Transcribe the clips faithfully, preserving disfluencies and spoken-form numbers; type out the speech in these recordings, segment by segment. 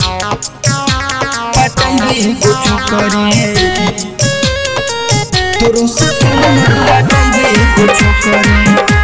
पटाइबे एगो छोकरी तोरो से पटाइबे एगो छोकरी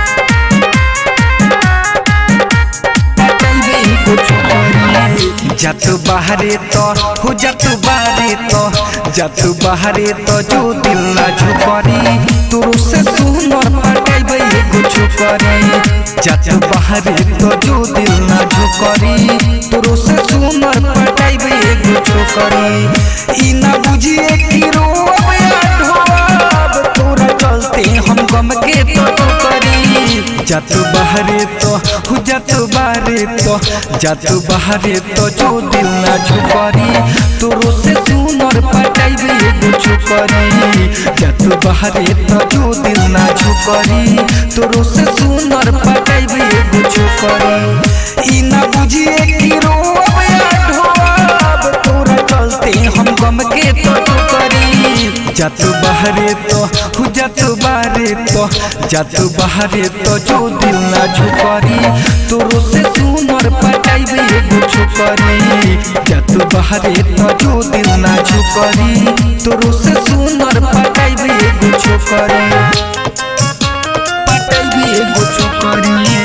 पटाइबे एगो छोकरी जात बाहरे तो हो जात बाहरे तो जात बाहरे तो जो दिल ना झुकरी तोरो से सुनर पटाइबे एगो छोकरी जात बाहरे तो जो दिल ना झुकरी तोरो से सुनर पटाइबे एगो छोकरी। ई ना बुझिए कि रोब या ढोब तोरा चलते हम गम के तो करी जात बाहरे तो हो जात बाहरे तो जात बाहरे तो जो दिल ना झुकरी तोरो से सुनर पटाइबे एगो छोकरी जात बाहरे तो जो दिल ना झुकरी तोरो से सुनर पटाइबे एगो छोकरी। ई ना बुझिए कि रोब या ढोब तोरा चलते हम गम के तो करी जात बाहरे तो हो जात बाहरे तो जात बाहरे तो जो दिल ना झुकरी तोरो से सुनर पटाइबे एगो छोकरी जात बाहरे तो जो दिल ना झुकरी तोरो से सुनर पटाइबे एगो छोकरी पटाइबे एगो छोकरी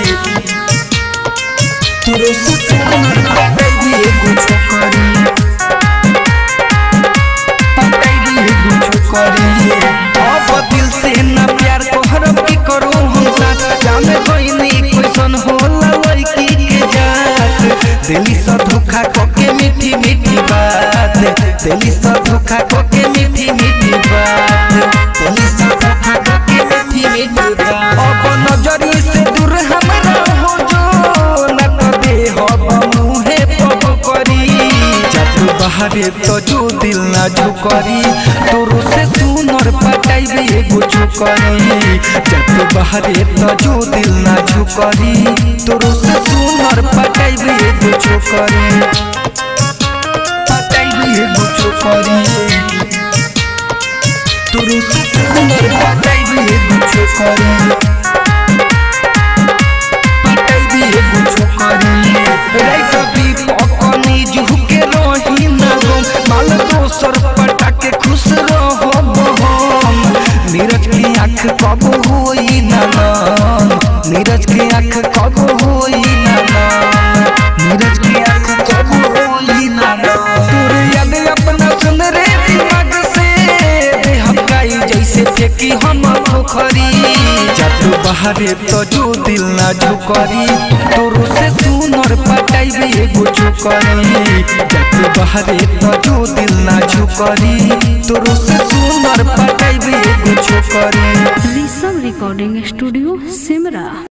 तोरो से सुनर पटाइबे एगो छोकरी पटाइबे एगो छोकरी। अब दिल से ना प्यार कोहरब की करो हम साथ जाने बहिनी कैसन होला लड़की के जात दिली से धोखा कोके मीठी मीठी बात दिली से धोखा कोके मीठी मीठी बात दिली से धोखा कोके मीठी मीठी बात। अब नजरी से दूर हमरा हो जो न तो दे हब मुहे पब करी जात बाहरे तो जो दिल ना झुकरी तोरो से सुनर पटाइबे एगो छोकरी जात बाहरे तो जो दिल ना झुकरी तोरो से सुनर पटाइबे एगो छोकरी पटाइबे एगो छोकरी तोरो से सुनर पटाइबे एगो छोकरी पटाइबे एगो छोकरी। रात दीपकनी झुके रही ना गम माल दोसर पटा के खुश रहब हम नीरज की आँख कब होई ना नम नीरज की आँख कब होई ना नम नीरज की आँख कब होई ना नम तोर याद अपना सुन रे दिमाग से बेहकाई जैसे फेंकी हम पोखरी जात बाहरे तो जो दिल ना झुकरी तोरो से सुनर पटाइबे एगो छोकरी जात बाहरे तो जो दिल ना झुकरी तोरो से सुनर पटाइबे एगो छोकरी। Rishabh recording studio Simra.